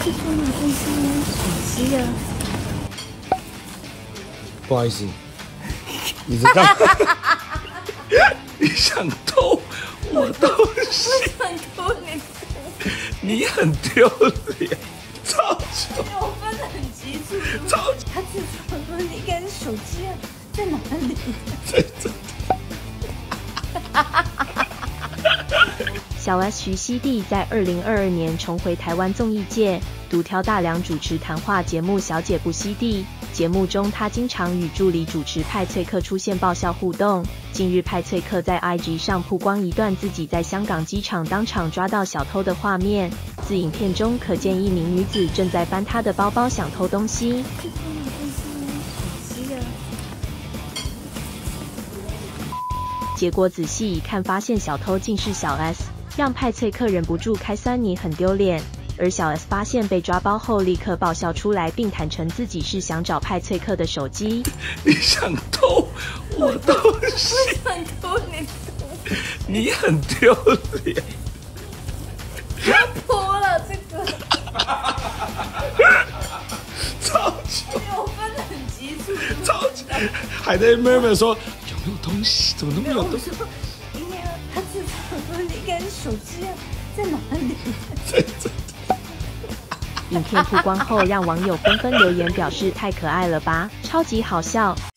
这出马公司手机啊！ 不好意思，你在干嘛？你想偷我东西？ 我想偷你， 你很丢脸，超糗！ 我分得很急促。 超他自嘲说：“你应该是手机啊，在哪里？” 这。 小 S 徐熙娣在2022年重回台湾综艺界，独挑大梁主持谈话节目《小姐不熙娣》。节目中，她经常与助理主持派翠克出现爆笑互动。近日，派翠克在 IG 上曝光一段自己在香港机场当场抓到小偷的画面。自影片中可见一名女子正在翻她的包包想偷东西。 这出马公司手机啊！ 结果仔细一看，发现小偷竟是小 S， 让派翠克忍不住开酸你很丢脸。而小 S 发现被抓包后，立刻爆笑出来，并坦诚自己是想找派翠克的手机。 你想偷我东西？ 我想偷你， 你很丢脸。 他脱了这个， 超糗！ 我分得很急促。 超糗！还在妹妹说有没有东西？怎么都没有东西？ 应该他自嘲说：“你应该是手机啊，在哪里？” 影片曝光后，让网友纷纷留言表示太可爱了吧，超级好笑。